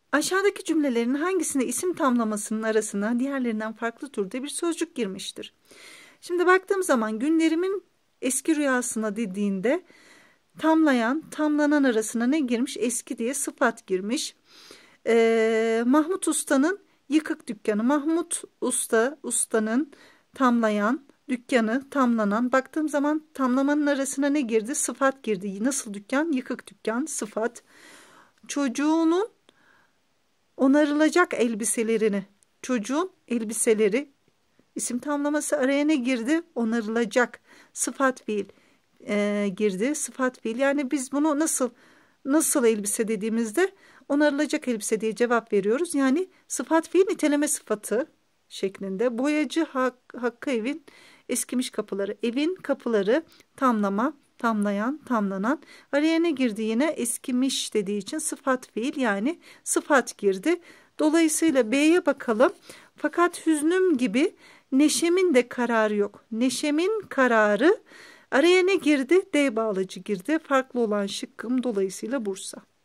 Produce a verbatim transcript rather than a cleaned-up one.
Aşağıdaki cümlelerin hangisinde isim tamlamasının arasına diğerlerinden farklı türde bir sözcük girmiştir? Şimdi baktığım zaman günlerimin eski rüyasına dediğinde tamlayan, tamlanan arasına ne girmiş? Eski diye sıfat girmiş. Ee, Mahmut Usta'nın yıkık dükkanı. Mahmut Usta, ustanın tamlayan, dükkanı tamlanan. Baktığım zaman tamlamanın arasına ne girdi? Sıfat girdi. Nasıl dükkan? Yıkık dükkan, sıfat. Çocuğunun onarılacak elbiselerini. Çocuğun elbiseleri. İsim tamlaması araya ne girdi? Onarılacak. Sıfat fiil e, girdi. Sıfat fiil. Yani biz bunu nasıl nasıl elbise dediğimizde onarılacak elbise diye cevap veriyoruz. Yani sıfat fiil niteleme sıfatı şeklinde. Boyacı Hak, Hakkı evin eskimiş kapıları. Evin kapıları tamlama, tamlayan, tamlanan. Araya ne girdi yine? Eskimiş dediği için sıfat fiil yani sıfat girdi. Dolayısıyla B'ye bakalım. Fakat hüznüm gibi neşemin de kararı yok. Neşemin kararı araya ne girdi? D bağlacı girdi. Farklı olan şıkkım dolayısıyla Bursa.